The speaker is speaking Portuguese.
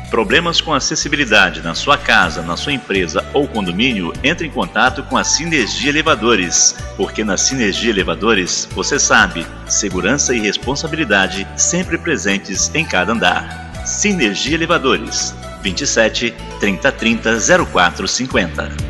Problemas com acessibilidade na sua casa, na sua empresa ou condomínio? Entre em contato com a Sinergia Elevadores, porque na Sinergia Elevadores, você sabe, segurança e responsabilidade sempre presentes em cada andar. Sinergia Elevadores, 27 30 30 04 50.